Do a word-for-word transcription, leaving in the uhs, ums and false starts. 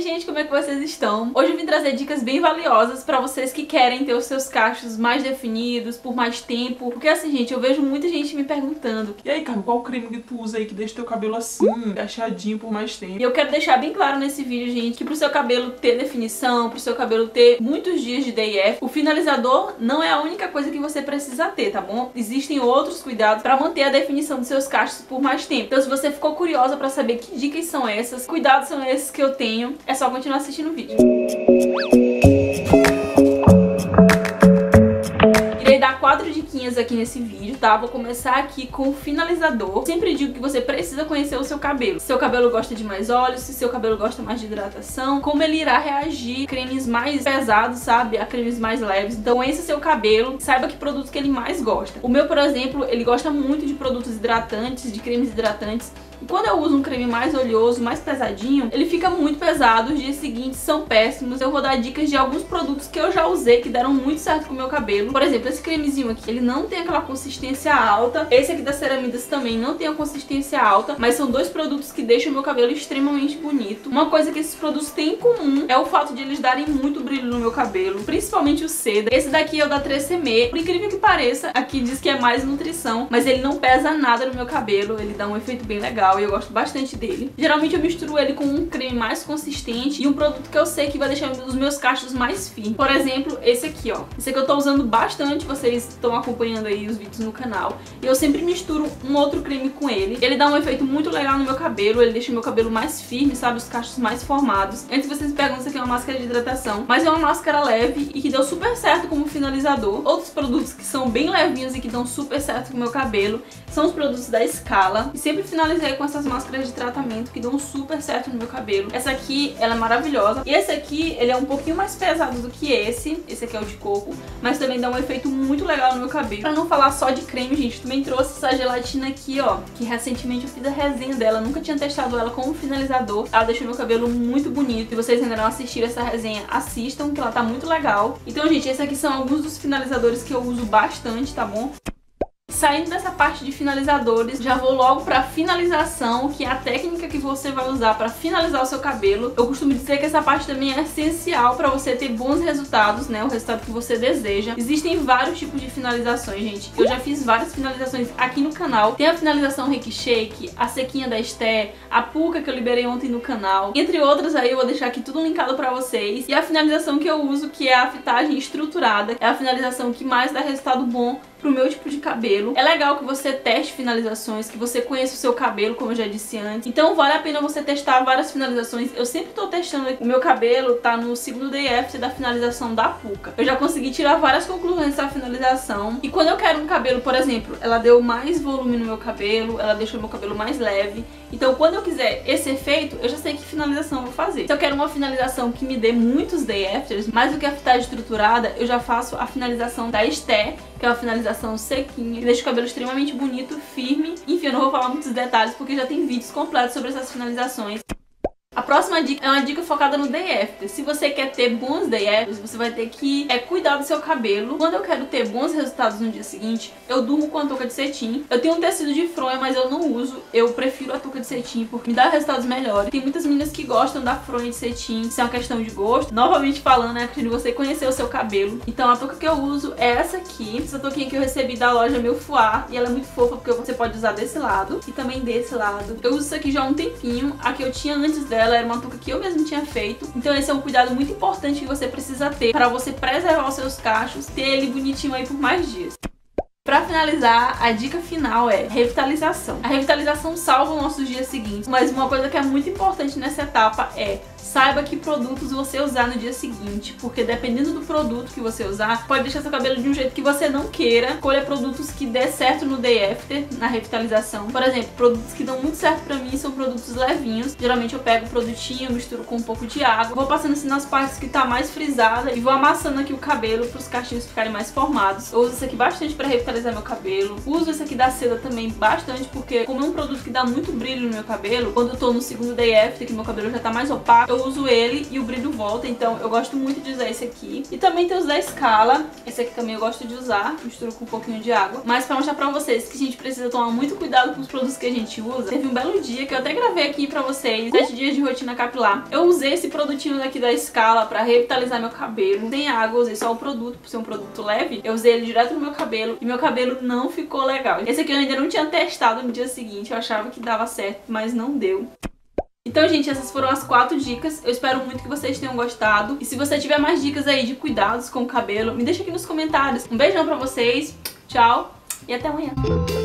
gente, como é que vocês estão? Hoje eu vim trazer dicas bem valiosas pra vocês que querem ter os seus cachos mais definidos, por mais tempo. Porque assim, gente, eu vejo muita gente me perguntando: e aí, Carmen, qual creme que tu usa aí que deixa teu cabelo assim, achadinho por mais tempo? E eu quero deixar bem claro nesse vídeo, gente, que pro seu cabelo ter definição, pro seu cabelo ter muitos dias de day after, o finalizador não é a única coisa que você precisa ter, tá bom? Existem outros cuidados pra manter a definição dos seus cachos por mais tempo. Então se você ficou curiosa pra saber que dicas são essas, cuidados são esses que eu tenho, é só continuar assistindo o vídeo. Irei dar quatro diquinhas aqui nesse vídeo, tá? Vou começar aqui com o finalizador. Sempre digo que você precisa conhecer o seu cabelo. Se seu cabelo gosta de mais óleo, se seu cabelo gosta mais de hidratação, como ele irá reagir a cremes mais pesados, sabe? A cremes mais leves. Então conheça seu cabelo, saiba que produtos que ele mais gosta. O meu, por exemplo, ele gosta muito de produtos hidratantes, de cremes hidratantes. E quando eu uso um creme mais oleoso, mais pesadinho, ele fica muito pesado, os dias seguintes são péssimos. Eu vou dar dicas de alguns produtos que eu já usei, que deram muito certo com o meu cabelo. Por exemplo, esse cremezinho aqui, ele não tem aquela consistência alta. Esse aqui da Ceramidas também não tem a consistência alta, mas são dois produtos que deixam o meu cabelo extremamente bonito. Uma coisa que esses produtos têm em comum é o fato de eles darem muito brilho no meu cabelo, principalmente o Cedar. Esse daqui é o da três C M. Por incrível que pareça, aqui diz que é mais nutrição, mas ele não pesa nada no meu cabelo, ele dá um efeito bem legal. E eu gosto bastante dele. Geralmente eu misturo ele com um creme mais consistente e um produto que eu sei que vai deixar os meus cachos mais firmes. Por exemplo, esse aqui, ó. Esse aqui eu tô usando bastante, vocês estão acompanhando aí os vídeos no canal. E eu sempre misturo um outro creme com ele. Ele dá um efeito muito legal no meu cabelo, ele deixa o meu cabelo mais firme, sabe? Os cachos mais formados. Antes vocês perguntam se aqui é uma máscara de hidratação, mas é uma máscara leve e que deu super certo como finalizador. Outros produtos que são bem levinhos e que dão super certo com o meu cabelo são os produtos da Scala. E sempre finalizei com essas máscaras de tratamento que dão super certo no meu cabelo. Essa aqui, ela é maravilhosa. E esse aqui, ele é um pouquinho mais pesado do que esse. Esse aqui é o de coco, mas também dá um efeito muito legal no meu cabelo. Pra não falar só de creme, gente, eu também trouxe essa gelatina aqui, ó, que recentemente eu fiz a resenha dela. Eu nunca tinha testado ela como finalizador. Ela deixou meu cabelo muito bonito. Se vocês ainda não assistiram essa resenha, assistam, que ela tá muito legal. Então, gente, esses aqui são alguns dos finalizadores que eu uso bastante, tá bom? Saindo dessa parte de finalizadores, já vou logo pra finalização, que é a técnica que você vai usar pra finalizar o seu cabelo. Eu costumo dizer que essa parte também é essencial pra você ter bons resultados, né? O resultado que você deseja. Existem vários tipos de finalizações, gente. Eu já fiz várias finalizações aqui no canal. Tem a finalização Reiki Shake, a sequinha da Esté, a Puka que eu liberei ontem no canal. Entre outras aí, eu vou deixar aqui tudo linkado pra vocês. E a finalização que eu uso, que é a fitagem estruturada, é a finalização que mais dá resultado bom pro meu tipo de cabelo. É legal que você teste finalizações, que você conheça o seu cabelo, como eu já disse antes. Então vale a pena você testar várias finalizações. Eu sempre tô testando. O meu cabelo tá no segundo day after da finalização da Puka. Eu já consegui tirar várias conclusões dessa finalização. E quando eu quero um cabelo, por exemplo, ela deu mais volume no meu cabelo, ela deixou meu cabelo mais leve. Então quando eu quiser esse efeito, eu já sei que finalização eu vou fazer. Se eu quero uma finalização que me dê muitos day afters, mais do que a fitagem estruturada, eu já faço a finalização da Esté, que é uma finalização sequinha, que deixa o cabelo extremamente bonito, firme. Enfim, eu não vou falar muitos detalhes porque já tem vídeos completos sobre essas finalizações. A próxima dica é uma dica focada no day after. Se você quer ter bons day afters, você vai ter que é, cuidar do seu cabelo. Quando eu quero ter bons resultados no dia seguinte, eu durmo com a touca de cetim. Eu tenho um tecido de fronha, mas eu não uso. Eu prefiro a touca de cetim porque me dá resultados melhores. Tem muitas meninas que gostam da fronha de cetim. Isso é uma questão de gosto. Novamente falando, é a questão de você conhecer o seu cabelo. Então a touca que eu uso é essa aqui. Essa touquinha que eu recebi da loja Meu Fuá. E ela é muito fofa porque você pode usar desse lado e também desse lado. Eu uso isso aqui já há um tempinho. A que eu tinha antes dela era uma touca que eu mesmo tinha feito. Então esse é um cuidado muito importante que você precisa ter para você preservar os seus cachos, ter ele bonitinho aí por mais dias. Pra finalizar, a dica final é revitalização. A revitalização salva os nossos dias seguintes, mas uma coisa que é muito importante nessa etapa é saiba que produtos você usar no dia seguinte, porque dependendo do produto que você usar, pode deixar seu cabelo de um jeito que você não queira. Escolha produtos que dê certo no day after, na revitalização. Por exemplo, produtos que dão muito certo pra mim são produtos levinhos. Geralmente eu pego o produtinho, misturo com um pouco de água, vou passando assim nas partes que tá mais frisada e vou amassando aqui o cabelo pros cachinhos ficarem mais formados. Eu uso isso aqui bastante pra revitalizar meu cabelo. Uso esse aqui da Seda também bastante, porque como é um produto que dá muito brilho no meu cabelo, quando eu tô no segundo day after, que meu cabelo já tá mais opaco, eu uso ele e o brilho volta, então eu gosto muito de usar esse aqui. E também tem os da Scala, esse aqui também eu gosto de usar, misturo com um pouquinho de água. Mas pra mostrar pra vocês que a gente precisa tomar muito cuidado com os produtos que a gente usa, teve um belo dia que eu até gravei aqui pra vocês, sete dias de rotina capilar. Eu usei esse produtinho daqui da Scala pra revitalizar meu cabelo. Sem água, eu usei só o produto, por ser um produto leve. Eu usei ele direto no meu cabelo e meu cabelo não ficou legal. Esse aqui eu ainda não tinha testado no dia seguinte, eu achava que dava certo, mas não deu. Então, gente, essas foram as quatro dicas. Eu espero muito que vocês tenham gostado. E se você tiver mais dicas aí de cuidados com o cabelo, me deixa aqui nos comentários. Um beijão pra vocês, tchau e até amanhã.